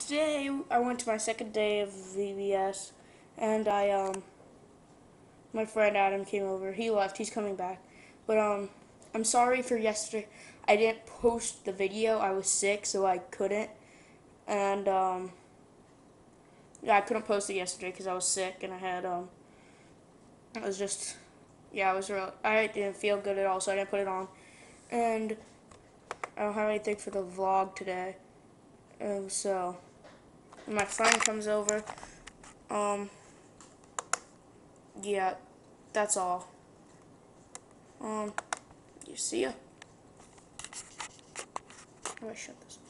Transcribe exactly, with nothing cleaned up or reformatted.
today I went to my second day of V B S, and I um my friend Adam came over. He left. He's coming back, but um I'm sorry for yesterday. I didn't post the video. I was sick, so I couldn't, and um yeah, I couldn't post it yesterday because I was sick and I had um I was just yeah I was real. I didn't feel good at all, so I didn't put it on, and I don't have anything for the vlog today. Um, so when my friend comes over, um, yeah, that's all. Um, you see ya. How do I shut this?